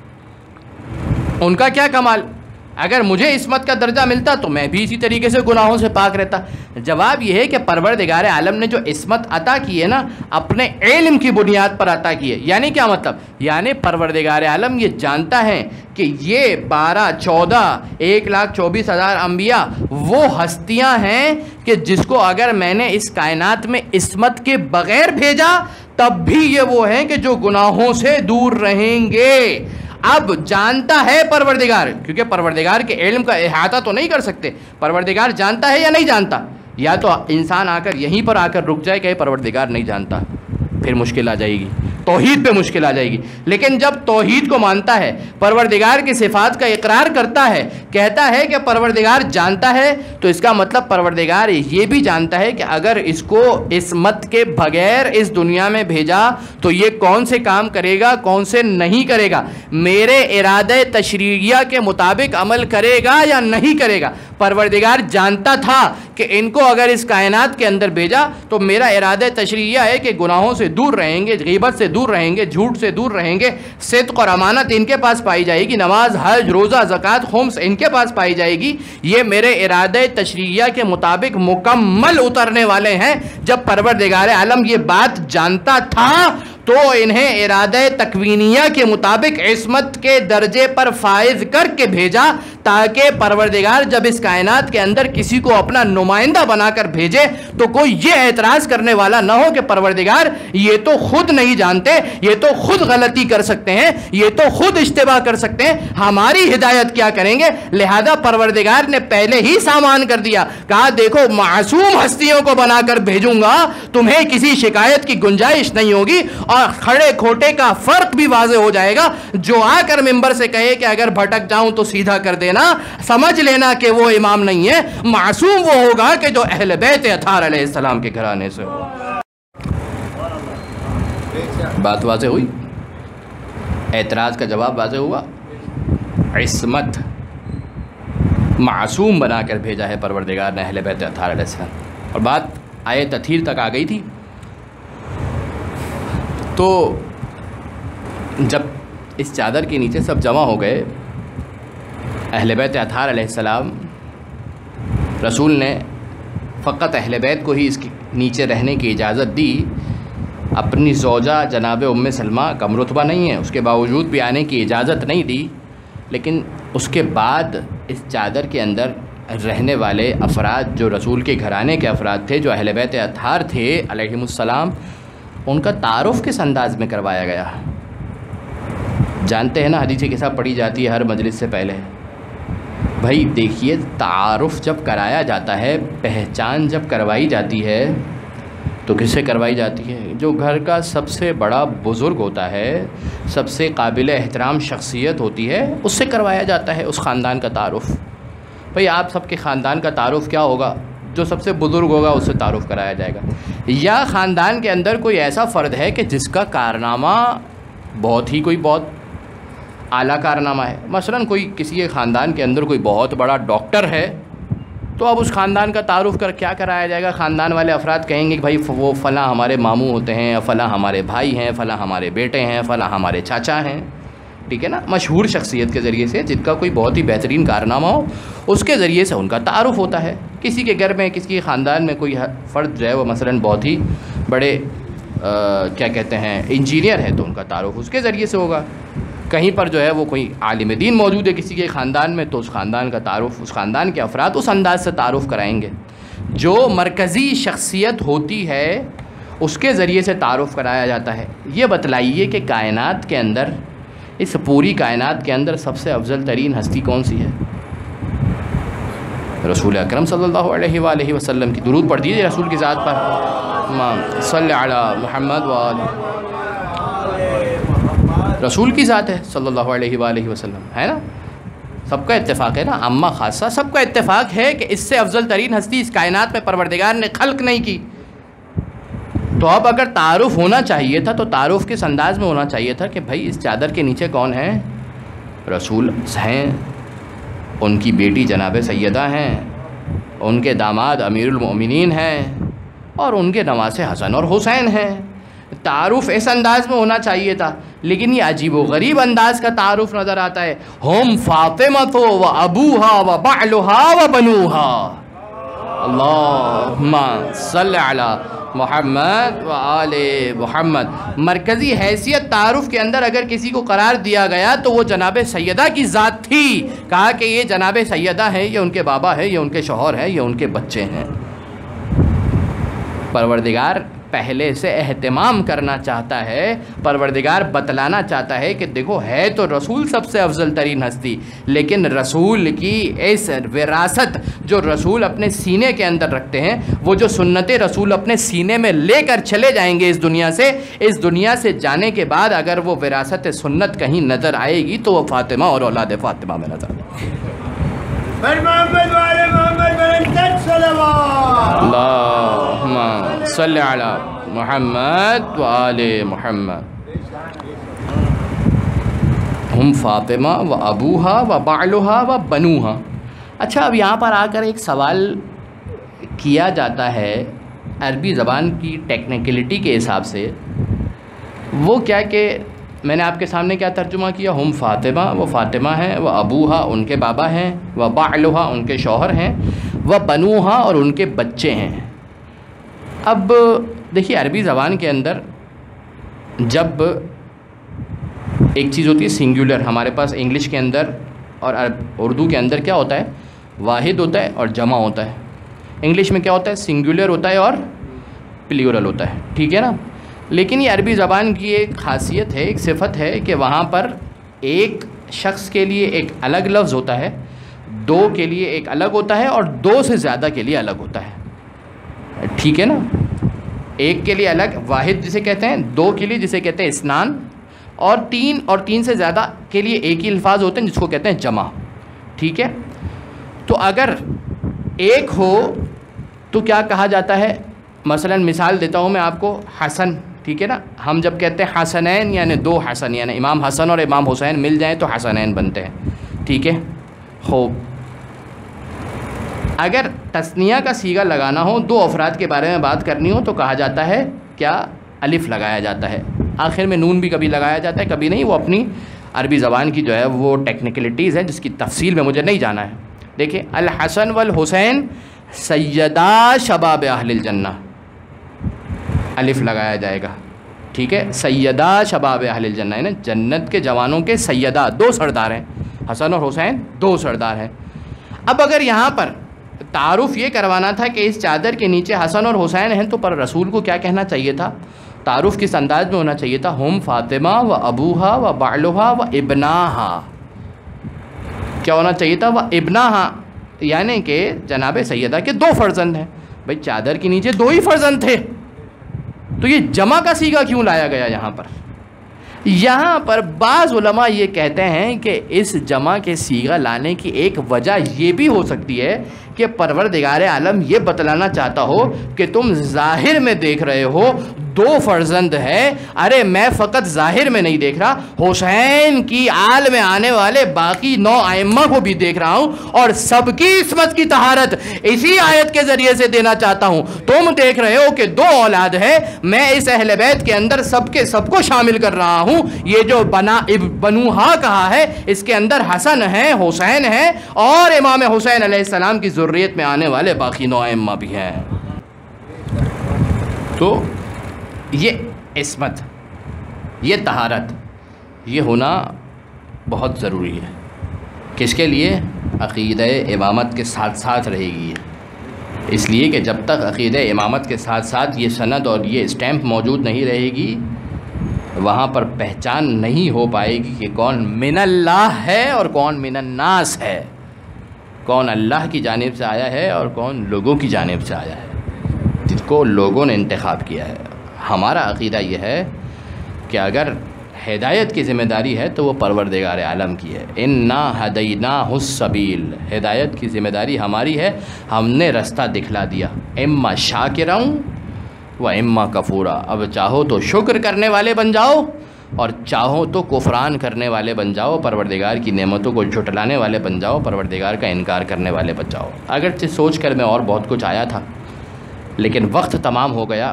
ان کا کیا کمال؟ اگر مجھے عصمت کا درجہ ملتا تو میں بھی اسی طریقے سے گناہوں سے پاک رہتا۔ جواب یہ ہے کہ پروردگار عالم نے جو عصمت عطا کی ہے نا، اپنے علم کی بنیاد پر عطا کی ہے۔ یعنی کیا مطلب؟ یعنی پروردگار عالم یہ جانتا ہے کہ یہ بارہ چودہ ایک لاکھ چوبیس ہزار انبیاء وہ ہستیاں ہیں کہ جس کو اگر میں نے اس کائنات میں عصمت کے بغیر بھیجا تب بھی یہ وہ ہیں کہ جو گناہوں سے دور رہیں گے۔ اب جانتا ہے پروردگار، کیونکہ پروردگار کے علم کا احاطہ تو نہیں کر سکتے، پروردگار جانتا ہے یا نہیں جانتا؟ یا تو انسان آ کر یہیں پر آ کر رک جائے کہ پروردگار نہیں جانتا، پھر مشکل آ جائے گی، توحید پہ مشکل آ جائے گی۔ لیکن جب توحید کو مانتا ہے، پروردگار کی صفات کا اقرار کرتا ہے، کہتا ہے کہ پروردگار جانتا ہے، تو اس کا مطلب پروردگار یہ بھی جانتا ہے کہ اگر اس کو عصمت کے بغیر اس دنیا میں بھیجا تو یہ کون سے کام کرے گا، کون سے نہیں کرے گا، میرے ارادہ تشریعیہ کے مطابق عمل کرے گا یا نہیں کرے گا۔ پروردگار جانتا تھا کہ ان کو اگر اس کائنات کے اندر بھیجا تو میرا ارادہ تشریعیہ ہے کہ گناہوں سے دور رہیں گے، غیبت سے دور رہیں گے، جھوٹ سے دور رہیں گے، صدق اور امانت ان کے پاس پائی جائے گی، نماز، حج، روزہ، زکوٰۃ، خمس ان کے پاس پائی جائے گی، یہ میرے ارادہ تشریعیہ کے مطابق مکمل اترنے والے ہیں۔ جب پروردگار عالم یہ بات جانتا تھا تو انہیں ارادہ تکوینیہ کے مطابق عصمت کے درجے پر فائز کر کے بھیجا تاکہ پروردگار جب اس کائنات کے اندر کسی کو اپنا نمائندہ بنا کر بھیجے تو کوئی یہ اعتراض کرنے والا نہ ہو کہ پروردگار یہ تو خود نہیں جانتے، یہ تو خود غلطی کر سکتے ہیں، یہ تو خود اشتباہ کر سکتے ہیں، ہماری ہدایت کیا کریں گے؟ لہذا پروردگار نے پہلے ہی سامان کر دیا، کہا دیکھو معصوم ہستیوں کو بنا کر بھیجوں گا، تمہیں کسی شکایت کی گنجائش نہیں ہوگی، اور کھڑے کھوٹے کا فرق بھی واضح ہو جائے گا۔ جو آ کر ممبر سے کہے کہ اگر بھٹک جاؤں تو سیدھا کر دینا، سمجھ لینا کہ وہ امام نہیں ہے، معصوم وہ ہوگا کہ جو اہل بیت اطہار علیہ السلام کے گھرانے سے ہو۔ بات واضح ہوئی، اعتراض کا جواب واضح ہوا۔ عصمت معصوم بنا کر بھیجا ہے پروردگار نے اہل بیت اطہار علیہ السلام، اور بات آئے تطہیر تک آ گئی تھی۔ تو جب اس چادر کے نیچے سب جمع ہو گئے، اہل بیت اطہار علیہ السلام، رسول نے فقط اہل بیت کو ہی اس کے نیچے رہنے کی اجازت دی، اپنی زوجہ جناب ام سلمہ کم رتبہ نہیں ہے، اس کے باوجود بھی آنے کی اجازت نہیں دی۔ لیکن اس کے بعد اس چادر کے اندر رہنے والے افراد جو رسول کے گھرانے کے افراد تھے، جو اہل بیت اطہار تھے علیہم السلام، ان کا تعارف کس انداز میں کروایا گیا؟ جانتے ہیں نا، حدیث کے ساتھ پڑھی جاتی ہے ہر مجلس سے پہلے۔ بھائی دیکھیے، تعارف جب کرایا جاتا ہے، پہچان جب کروائی جاتی ہے تو کس سے کروائی جاتی ہے؟ جو گھر کا سب سے بڑا بزرگ ہوتا ہے، سب سے قابل احترام شخصیت ہوتی ہے، اس سے کروایا جاتا ہے اس خاندان کا تعارف۔ بھئی آپ سب کے خاندان کا تعارف کیا ہوگا؟ جو سب سے بزرگ ہوگا اس سے تعارف کرایا جائے گا، یا خاندان کے اندر کوئی ایسا فرد ہے کہ جس کا کارنامہ بہت ہی کوئی بہت اعلیٰ کارنامہ ہے، مثلا کوئی کسی خاندان کے اندر کوئی بہت بڑا ڈاکٹر ہے، تو اب اس خاندان کا تعارف کر کیا کرایا جائے گا؟ خاندان والے افراد کہیں گے کہ بھائی وہ فلاں ہمارے ماموں ہوتے ہیں، فلاں ہمارے بھائی ہیں، فلاں ہمارے بیٹے ہیں، فلاں ہمارے چاچا ہیں، ٹھیک ہے نا؟ مشہور شخصیت کے ذریعے سے، جن کا کوئی بہت ہی بہترین کارنامہ ہو، اس کے ذریعے سے ان کا تعارف ہوتا ہے۔ کسی کے گھر میں، کسی کے خاندان میں کوئی فرد جو ہے وہ مثلا بہت ہی بڑے کیا کہتے ہیں انجینئر ہے، تو ان کا تعارف اس کے ذریعے سے ہوگا۔ کہیں پر جو ہے وہ کوئی عالم دین موجود ہے کسی کے خاندان میں، تو اس خاندان کا تعارف، اس خاندان کے افراد اس انداز سے تعارف کرائیں گے۔ جو مرکزی شخصیت ہوتی ہے اس کے ذریعے سے تعارف کرایا جاتا ہے۔ یہ بتلائیے کہ کائنات کے اندر، اس پوری کائنات کے اندر سب سے افضل ترین ہستی کون سی ہے؟ رسول اکرم صلی اللہ علیہ وآلہ وسلم کی درود پڑھ دیجیے رسول کی ذات پر، صلی علی محمد وآلہ، رسول کی ذات ہے صلی اللہ علیہ وآلہ وسلم، ہے نا؟ سب کا اتفاق ہے نا، عامہ خاصہ سب کا اتفاق ہے کہ اس سے افضل ترین ہستی اس کائنات میں پروردگار نے خلق نہیں کی۔ تو اب اگر تعارف ہونا چاہیے تھا تو تعارف کس انداز میں ہونا چاہیے تھا کہ بھائی اس چادر کے نیچے کون ہیں؟ رسول ہیں، ان کی بیٹی جناب سیدہ ہیں، ان کے داماد امیر المؤمنین ہیں، اور ان کے نواسے حسن اور حسین ہیں۔ تعارف اس انداز میں ہونا چاہیے تھا، لیکن یہ عجیب و غریب انداز کا تعارف نظر آتا ہے۔ ہم فاطمہ و ابوہا و بعلہا و بنوہا، اللہم صلی علی محمد و آل محمد۔ مرکزی حیثیت تعارف کے اندر اگر کسی کو قرار دیا گیا تو وہ جناب سیدہ کی ذات تھی، کہا کہ یہ جناب سیدہ ہے، یہ ان کے بابا ہے، یہ ان کے شوہر ہے، یہ ان کے بچے ہیں۔ پروردگار پہلے سے اہتمام کرنا چاہتا ہے، پروردگار بتلانا چاہتا ہے کہ دیکھو ہے تو رسول سب سے افضل ترین ہستی، لیکن رسول کی اس وراثت جو رسول اپنے سینے کے اندر رکھتے ہیں، وہ جو سنت رسول اپنے سینے میں لے کر چلے جائیں گے اس دنیا سے، اس دنیا سے جانے کے بعد اگر وہ وراثت سنت کہیں نظر آئے گی تو وہ فاطمہ اور اولاد فاطمہ میں نظر آئے گی۔ محمد وعلى محمد بلندت صلوات اللہم صلی علی محمد وآل محمد۔ ہم فاطمہ و ابوہا و بعلہا و بنوہا۔ اچھا، اب یہاں پر آ کر ایک سوال کیا جاتا ہے عربی زبان کی ٹیکنیکلٹی کے حساب سے، وہ کیا کہ میں نے آپ کے سامنے کیا ترجمہ کیا؟ ہم فاطمہ، وہ فاطمہ ہیں، وہ ابوہا ان کے بابا ہیں، وہ بعلہا ان کے شوہر ہیں، وہ بنوہا اور ان کے بچے ہیں۔ اب دیکھیے عربی زبان کے اندر جب ایک چیز ہوتی ہے سنگولر، ہمارے پاس انگلش کے اندر اور اردو کے اندر کیا ہوتا ہے؟ واحد ہوتا ہے اور جمع ہوتا ہے. انگلش میں کیا ہوتا ہے؟ سنگولر ہوتا ہے اور پلیورل ہوتا ہے، ٹھیک ہے نا. لیکن یہ عربی زبان کی ایک خاصیت ہے، ایک صفت ہے کہ وہاں پر ایک شخص کے لیے ایک الگ لفظ ہوتا ہے، دو کے لیے ایک الگ ہوتا ہے اور دو سے زیادہ کے لیے الگ ہوتا ہے، ٹھیک ہے نا. ایک کے لیے الگ واحد جسے کہتے ہیں، دو کے لیے جسے کہتے ہیں اسنان، اور تین اور تین سے زیادہ کے لیے ایک ہی الفاظ ہوتے ہیں جس کو کہتے ہیں جمع، ٹھیک ہے. تو اگر ایک ہو تو کیا کہا جاتا ہے؟ مثلا مثال دیتا ہوں میں آپ کو، حسن، ٹھیک ہے نا. ہم جب کہتے ہیں حسنین یعنی دو حسن، یعنی امام حسن اور امام حسین مل جائیں تو حسنین بنتے ہیں، ٹھیک ہے. خوب، اگر تثنیہ کا صیغہ لگانا ہو، دو افراد کے بارے میں بات کرنی ہو تو کہا جاتا ہے کیا؟ الف لگایا جاتا ہے. آخر میں نون بھی کبھی لگایا جاتا ہے کبھی نہیں، وہ اپنی عربی زبان کی جو ہے وہ ٹیکنیکلٹیز ہے جس کی تفصیل میں مجھے نہیں جانا ہے. دیکھیں، الحسن والحسین سیدہ شباب اہل الجنہ، الف لگایا جائے گا، ٹھیک ہے. سیدہ شباب اہل الجنہ ہے نا، جنت کے جوانوں کے سیدہ، دو سردار ہیں، حسن اور حسین دو سردار ہیں. اب اگر یہاں پر تعارف یہ کروانا تھا کہ اس چادر کے نیچے حسن اور حسین ہیں تو پر رسول کو کیا کہنا چاہیے تھا؟ تعارف کس انداز میں ہونا چاہیے تھا؟ ہم فاطمہ و ابوہا و بعلہا و ابناہا. کیا ہونا چاہیے تھا؟ وہ ابناہا، یعنی کہ جناب سیدہ کے دو فرزند ہیں. بھائی چادر کے نیچے دو ہی فرزند تھے تو یہ جمع کا صیغہ کیوں لایا گیا یہاں پر؟ یہاں پر بعض علماء یہ کہتے ہیں کہ اس جمع کے صیغہ لانے کی ایک وجہ یہ بھی ہو سکتی ہے کہ پروردگار عالم یہ بتلانا چاہتا ہو کہ تم ظاہر میں دیکھ رہے ہو دو فرزند ہے، ارے میں فقط ظاہر میں نہیں دیکھ رہا، حسین کی آل میں آنے والے باقی نو ائمہ کو بھی دیکھ رہا ہوں اور سب کی عصمت کی طہارت اسی آیت کے ذریعے سے دینا چاہتا ہوں. تم دیکھ رہے ہو کہ دو اولاد ہے، میں اس اہل بیت کے اندر سب کے سب کو شامل کر رہا ہوں. یہ جو بنا بنوہا کہا ہے اس کے اندر حسن ہے، حسین ہے اور امام حسین علیہ السلام کی ذریت میں آنے والے باقی نو ائمہ بھی ہیں. تو یہ عصمت، یہ طہارت، یہ ہونا بہت ضروری ہے. کس کے لیے؟ عقیدہ امامت کے ساتھ ساتھ رہے گی. اس لیے کہ جب تک عقیدہ امامت کے ساتھ ساتھ یہ سند اور یہ اسٹیمپ موجود نہیں رہے گی، وہاں پر پہچان نہیں ہو پائے گی کہ کون من اللہ ہے اور کون من الناس ہے، کون اللہ کی جانب سے آیا ہے اور کون لوگوں کی جانب سے آیا ہے، جس کو لوگوں نے انتخاب کیا ہے. ہمارا عقیدہ یہ ہے کہ اگر ہدایت کی ذمہ داری ہے تو وہ پروردگار عالم کی ہے. انا ہدیناہ السبیل، ہدایت کی ذمہ داری ہماری ہے، ہم نے رستہ دکھلا دیا. اما شاکرا و اما کفورا، اب چاہو تو شکر کرنے والے بن جاؤ اور چاہو تو کفران کرنے والے بن جاؤ، پروردگار کی نعمتوں کو جھٹلانے والے بن جاؤ، پروردگار کا انکار کرنے والے بن جاؤ. اگرچہ سوچ کر میں اور بہت کچھ آیا تھا لیکن وقت تمام ہو گیا.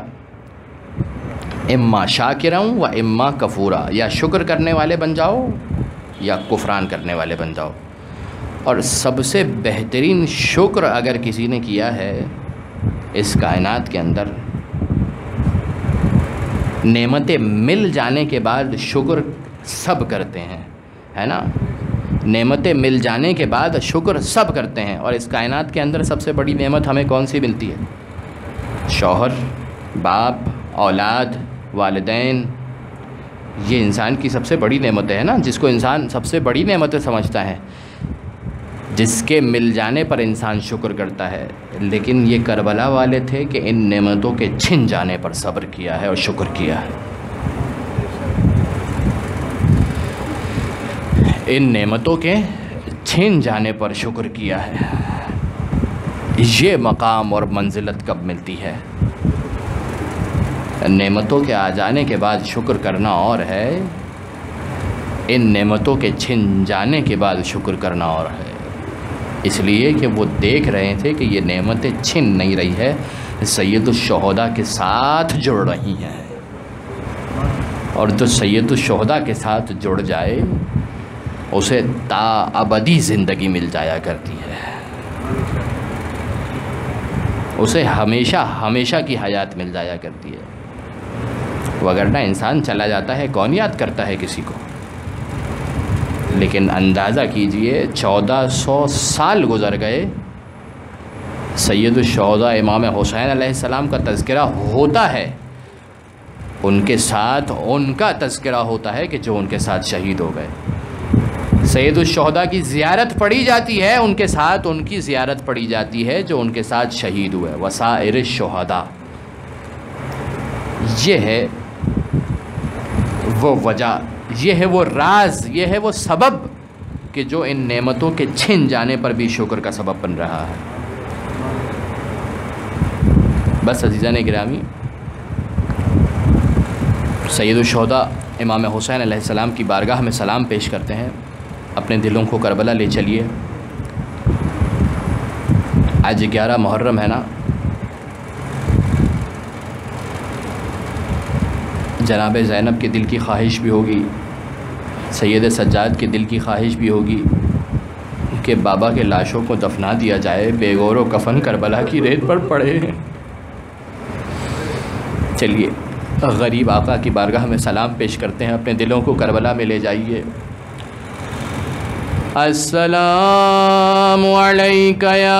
اما شاکرا و اما کفورا، یا شکر کرنے والے بن جاؤ یا کفران کرنے والے بن جاؤ. اور سب سے بہترین شکر اگر کسی نے کیا ہے اس کائنات کے اندر، نعمتیں مل جانے کے بعد شکر سب کرتے ہیں، ہے نا. نعمتیں مل جانے کے بعد شکر سب کرتے ہیں. اور اس کائنات کے اندر سب سے بڑی نعمت ہمیں کون سی ملتی ہے؟ شوہر، باپ، اولاد، والدین. یہ انسان کی سب سے بڑی نعمتیں ہیں نا، جس کو انسان سب سے بڑی نعمتیں سمجھتا ہے، جس کے مل جانے پر انسان شکر کرتا ہے. لیکن یہ کربلا والے تھے کہ ان نعمتوں کے چھن جانے پر صبر کیا ہے اور شکر کیا ہے. ان نعمتوں کے چھن جانے پر شکر کیا ہے. یہ مقام اور منزلت کب ملتی ہے؟ نعمتوں کے آ جانے کے بعد شکر کرنا اور ہے، ان نعمتوں کے چھن جانے کے بعد شکر کرنا اور ہے. اس لیے کہ وہ دیکھ رہے تھے کہ یہ نعمتیں چھن نہیں رہی ہے، سید الشہداء کے ساتھ جڑ رہی ہیں، اور جو سید الشہداء کے ساتھ جڑ جائے اسے تا ابدی زندگی مل جایا کرتی ہے، اسے ہمیشہ ہمیشہ کی حیات مل جایا کرتی ہے. وگرنہ انسان چلا جاتا ہے کون یاد کرتا ہے کسی کو. لیکن اندازہ کیجئے چودہ سو سال گزر گئے، سید الشہداء امام حسین علیہ السلام کا تذکرہ ہوتا ہے، ان کے ساتھ ان کا تذکرہ ہوتا ہے کہ جو ان کے ساتھ شہید ہو گئے. سید الشہداء کی زیارت پڑھی جاتی ہے، ان کے ساتھ ان کی زیارت پڑھی جاتی ہے جو ان کے ساتھ شہید ہوئے. وسائر الشہداء، یہ ہے وہ وجہ، یہ ہے وہ راز، یہ ہے وہ سبب کہ جو ان نعمتوں کے چھن جانے پر بھی شکر کا سبب بن رہا ہے. بس عزیزان گرامی، سید الشہداء امام حسین علیہ السلام کی بارگاہ میں سلام پیش کرتے ہیں. اپنے دلوں کو کربلا لے چلیے. آج گیارہ محرم ہے نا، جناب زینب کے دل کی خواہش بھی ہوگی، سید سجاد کے دل کی خواہش بھی ہوگی کہ بابا کے لاشوں کو دفنا دیا جائے، بے غور و کفن کربلا کی ریت پر پڑے ہیں. چلیے غریب آقا کی بارگاہ میں سلام پیش کرتے ہیں، اپنے دلوں کو کربلا میں لے جائیے. السلام علیکہ یا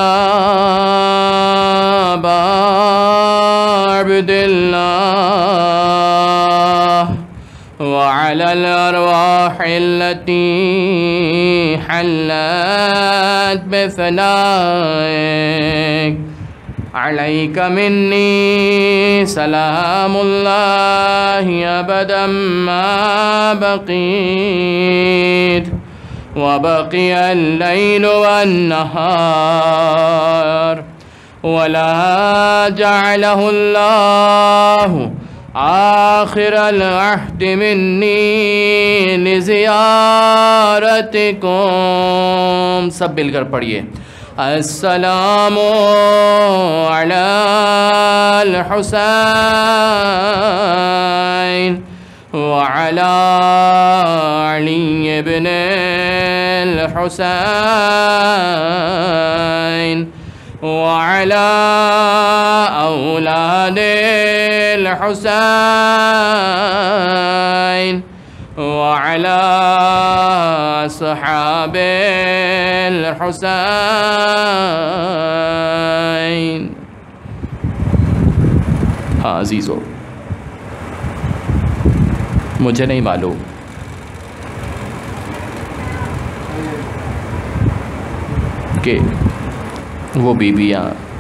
ابا عبد اللہ وعلی الارواح التي حلت بثنائک علیک منی سلام اللہ ابدا ما بقیت وبقي الليل والنهار ولا جعله الله آخر العهد مني لزيارتكم. سب مل کر پڑھیے. السلام على الحسين وعلى علي بن الحسين وعلى أولاد الحسين وعلى أصحاب الحسين. ہاں عزیزو، مجھے نہیں معلوم کہ وہ بیویاں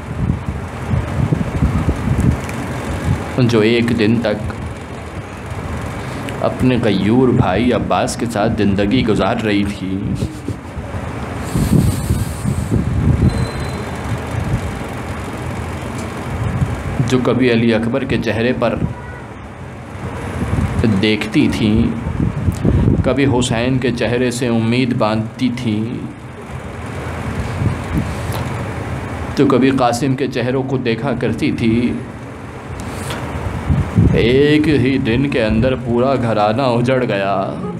جو ایک دن تک اپنے غیور بھائی عباس کے ساتھ زندگی گزار رہی تھی، جو کبھی علی اکبر کے چہرے پر دیکھتی تھیں، کبھی حسین کے چہرے سے امید باندھتی تھیں، تو کبھی قاسم کے چہروں کو دیکھا کرتی تھی، ایک ہی دن کے اندر پورا گھرانہ اجڑ گیا.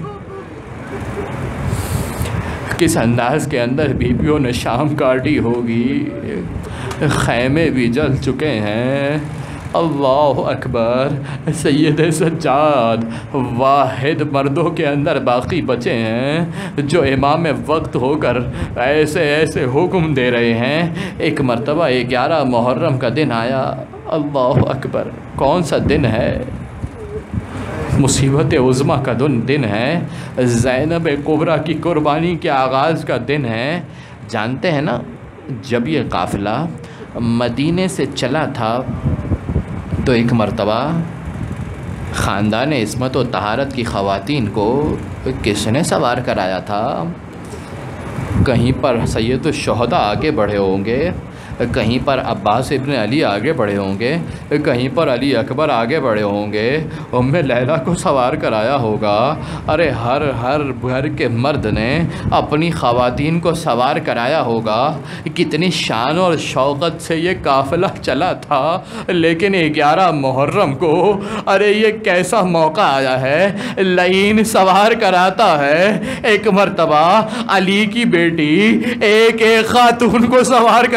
کس انداز کے اندر بیویوں نے شام کاٹی ہوگی، خیمے بھی جل چکے ہیں. اللہ اکبر. سید سجاد واحد مردوں کے اندر باقی بچے ہیں جو امام وقت ہو کر ایسے ایسے حکم دے رہے ہیں. ایک مرتبہ گیارہ محرم کا دن آیا. اللہ اکبر. کون سا دن ہے؟ مصیبت عظمیٰ کا دن ہے، زینب کبریٰ کی قربانی کے آغاز کا دن ہے. جانتے ہیں نا، جب یہ قافلہ مدینے سے چلا تھا تو ایک مرتبہ خاندان عصمت و طہارت کی خواتین کو کس نے سوار کرایا تھا؟ کہیں پر سید الشہداء آگے بڑھے ہوں گے، کہیں پر عباس ابن علی آگے بڑھے ہوں گے، کہیں پر علی اکبر آگے بڑھے ہوں گے، ام لیلہ کو سوار کرایا ہوگا. ارے ہر ہر گھر کے مرد نے اپنی خواتین کو سوار کرایا ہوگا. کتنی شان اور شوقت سے یہ قافلہ چلا تھا. لیکن گیارہ محرم کو ارے یہ کیسا موقع آیا ہے، لعین سوار کراتا ہے. ایک مرتبہ علی کی بیٹی ایک ایک خاتون کو سوار کراتی ہے.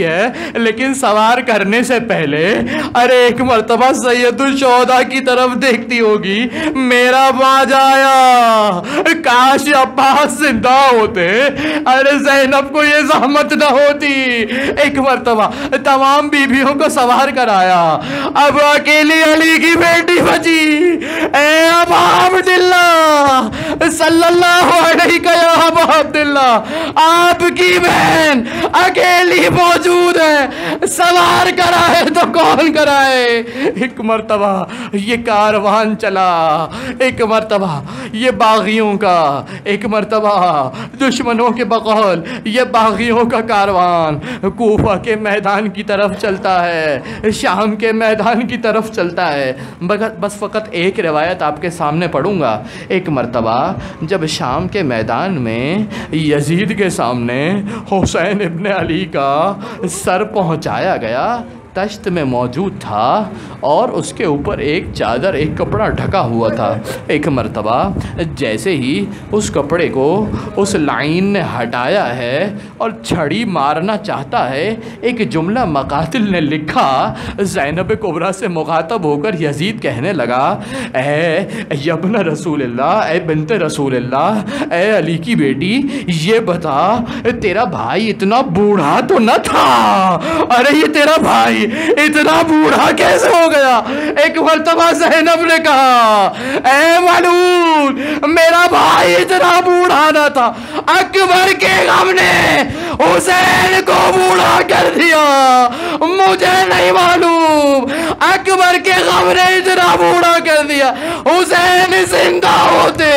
ہے لیکن سوار کرنے سے پہلے ارے ایک مرتبہ سید الشہداء کی طرف دیکھتی ہوگی، میرا باج آیا، کاش عباس زندہ ہوتے، ارے زینب کو یہ زحمت نہ ہوتی۔ ایک مرتبہ تمام بیویوں کو سوار کرایا، اب اکیلی علی کی بیٹی بچی، اے ابا عبداللہ صلی اللہ علیہ یا ابا عبداللہ، آپ کی بہن اکیلی موجود ہے، سوار کرائے تو کون کرائے؟ ایک مرتبہ یہ کاروان چلا، ایک مرتبہ یہ باغیوں کا، ایک مرتبہ دشمنوں کے بقول یہ باغیوں کا کاروان کوفہ کے میدان کی طرف چلتا ہے، شام کے میدان کی طرف چلتا ہے۔ بس فقط ایک روایت آپ کے سامنے پڑھوں گا۔ ایک مرتبہ جب شام کے میدان میں یزید کے سامنے حسین ابن علی کا سر پہنچایا گیا، تشت میں موجود تھا اور اس کے اوپر ایک چادر، ایک کپڑا ڈھکا ہوا تھا۔ ایک مرتبہ جیسے ہی اس کپڑے کو اس لائن نے ہٹایا ہے اور چھڑی مارنا چاہتا ہے، ایک جملہ مقاتل نے لکھا، زینب کبریٰ سے مخاطب ہو کر یزید کہنے لگا، اے ابن رسول اللہ، اے بنت رسول اللہ، اے علی کی بیٹی، یہ بتا تیرا بھائی اتنا بوڑھا تو نہ تھا؟ ارے یہ تیرا بھائی اتنا بوڑھا کیسے ہو گیا؟ ایک مرتبہ زینب نے کہا، اے ملعون، میرا بھائی اتنا بوڑھا نہ تھا، اکبر کے غم نے حسین کو بوڑھا کر دیا، مجھے نہیں معلوم، اکبر کے غم نے اتنا بوڑھا کر دیا، حسین زندہ ہوتے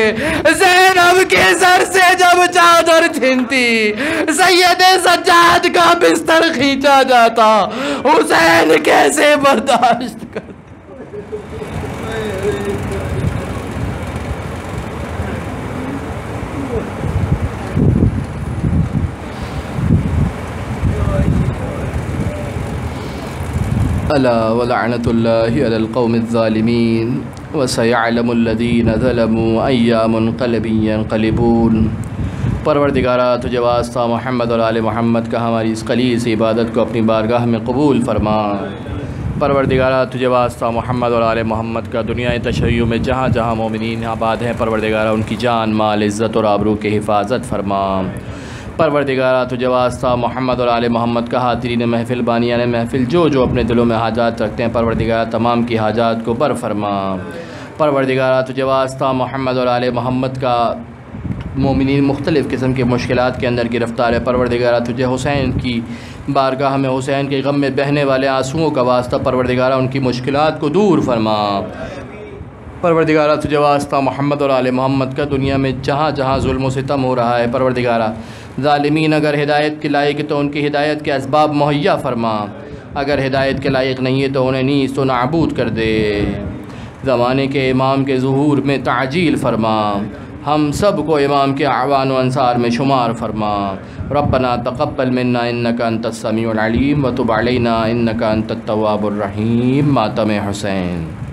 زینب کے سر سے جب چادر چھنتی، سید سجاد کا بستر کھینچا جاتا، حسین کیسے برداشت کر؟ الا ولعنت اللہ علی القوم الظالمین وسیعلم الذین ظلموا ای منقلب ینقلبون۔ پروردگارہ تجھے واسطہ محمد اور آل محمد کا ہماری اس خلیص عبادت کو اپنی بارگاہ میں قبول فرما۔ پروردگارہ تجھے واسطہ محمد اور آل محمد کا دنیا تشیع میں جہاں جہاں مومنین آباد ہیں، پروردگارہ ان کی جان مال عزت اور آبرو کی حفاظت فرما۔ پروردگارہ تجھے واسطہ محمد اور آل محمد کا حاضرین محفل بانیان محفل جو جو اپنے دلوں میں حاجات رکھتے ہیں، پروردگارہ تمام کی حاجات کو بر فرما۔ پروردگارہ تجھے واسطہ محمد اور آل محمد کا مومنین مختلف قسم کے مشکلات کے اندر گرفتار ہے، پروردگارہ تجھے حسین کی بارگاہ میں حسین کے غم میں بہنے والے آنسوؤں کا واسطہ، پروردگارہ ان کی مشکلات کو دور فرما۔ پروردگارہ تجھے واسطہ محمد اور آل محمد کا دنیا میں جہاں جہاں ظلم و ستم ہو رہا ہے، پروردگارہ ظالمین اگر ہدایت کے لائق تو ان کی ہدایت کے اسباب مہیا فرما، اگر ہدایت کے لائق نہیں ہے تو انہیں نیست و نابود کر دے۔ زمانے کے امام کے ظہور میں تعجیل فرما، ہم سب کو امام کے اعوان و انصار میں شمار فرما۔ ربنا تقبل منا انک انت السمیع العلیم وتب علینا انک انت التواب الرحیم۔ ماتم حسین۔